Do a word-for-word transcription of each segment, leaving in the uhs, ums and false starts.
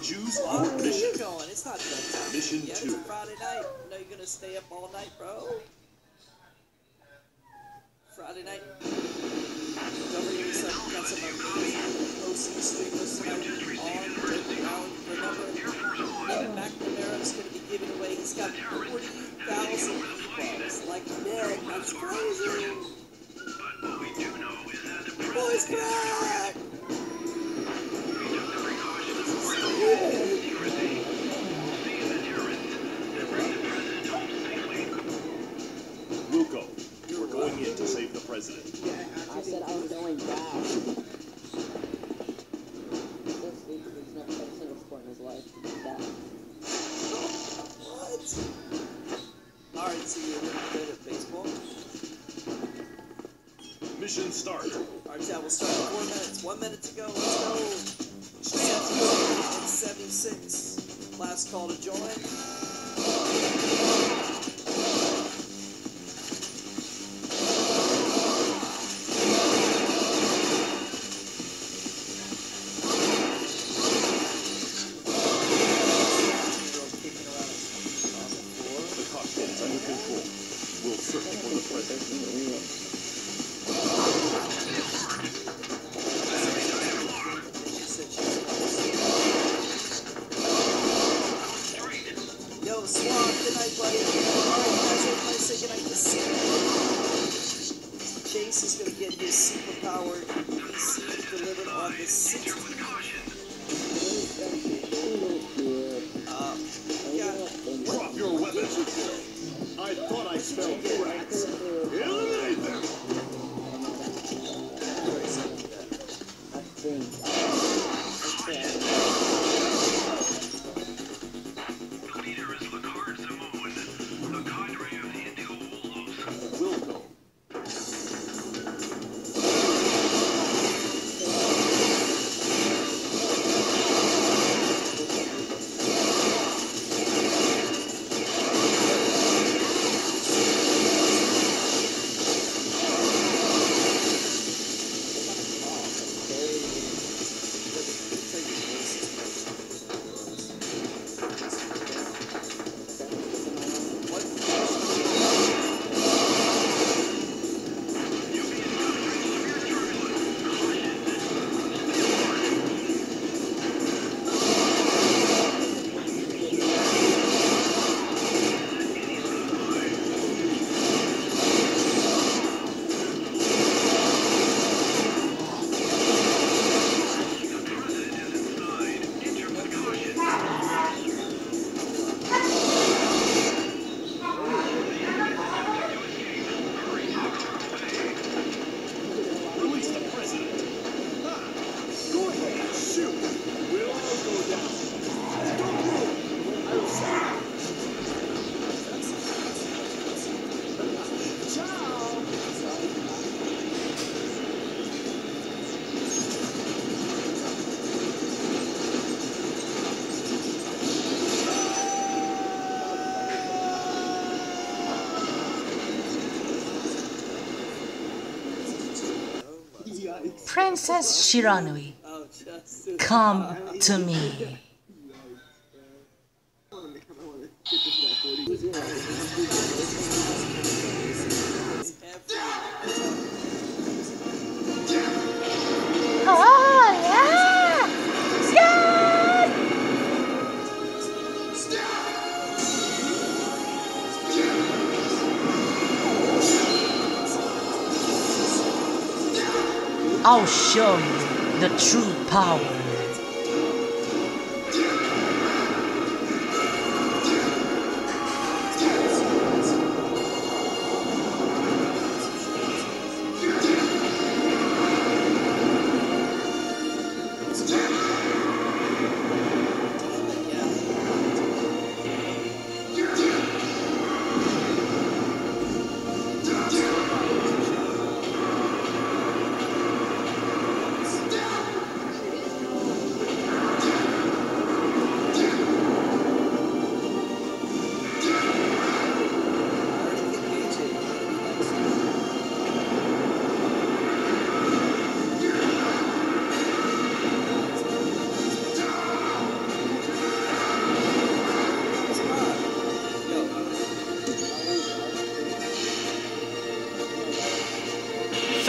Choose Well, your where mission. you going? It's not bedtime. Mission Yeah, two. it's a Friday night. You know you're gonna stay up all night, bro. Friday night. Discover yourself. Got some amazing O C streamers tonight on Breaking Ground. Remember, Nick McNamara is gonna be giving away. He's got forty thousand V-Bucks. Like Nick, that's crazy. But what we do know is that the Boys back. Ruko, we're going in to save the president. I said I was going back. This dude has never played a single sport in his life. That. What? Alright, so you're really good at baseball? Mission start. Alright, yeah, we'll start in four minutes. One minute to go. Let's go. seventy-six. seventy-six. Last call to join. The cockpit is under control. We'll search for the president. Yo, Swan, good night, buddy. Alright, guys, everybody say good night to Sam. Chase is going to get his superpowered P C delivered on the sixteenth. Uh, yeah. Drop your weapon. I thought I smelled rats. Eliminate them. I think. The leader is Lakard Samoan, a cadre of the Indigo Wolves. Wilco. Release the president. Ha! Go ahead, shoot. We'll all go down. Don't move. I will say. Princess Shiranui, Oh, just come to me. Oh, yeah! Yeah! I'll show you the true power.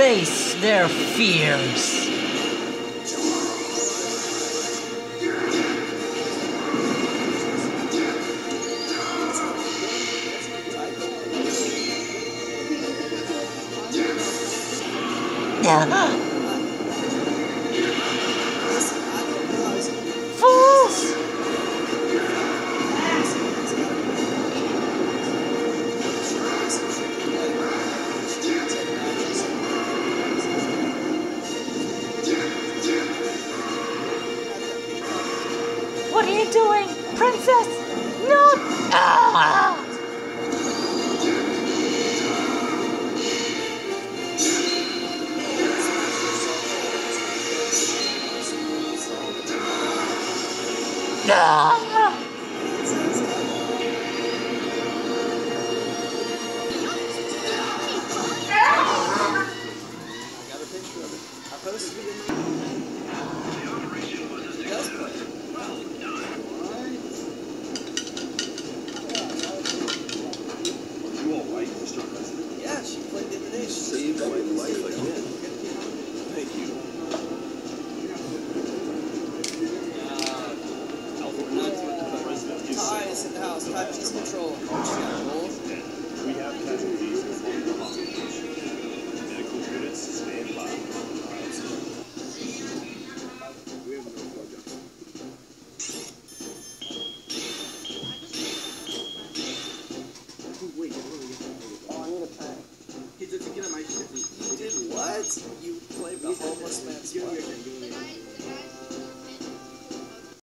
face their fears. Fools! What are you doing, princess? No! Ah! Ah! I got a picture of it. I posted it in